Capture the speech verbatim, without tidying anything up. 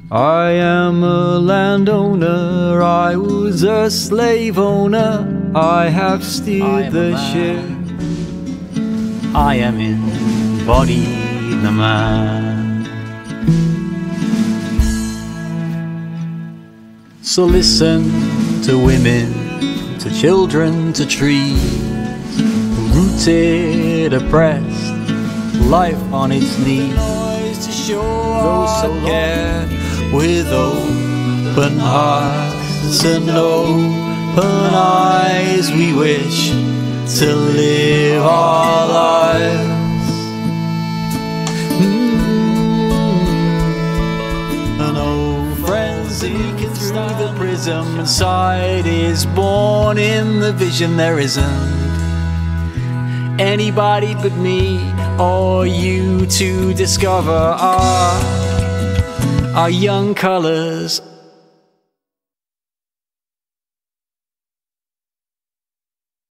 I am a landowner, I was a slave owner, I have steered the ship. I am embodied the man. So listen to women, to children, to trees, rooted, oppressed, life on its knees. Those so care with open hearts and open eyes, we wish to live our lives. Mm-hmm. And oh, friends, looking through the prism, inside is born in the vision. There isn't anybody but me or you to discover our, our young colors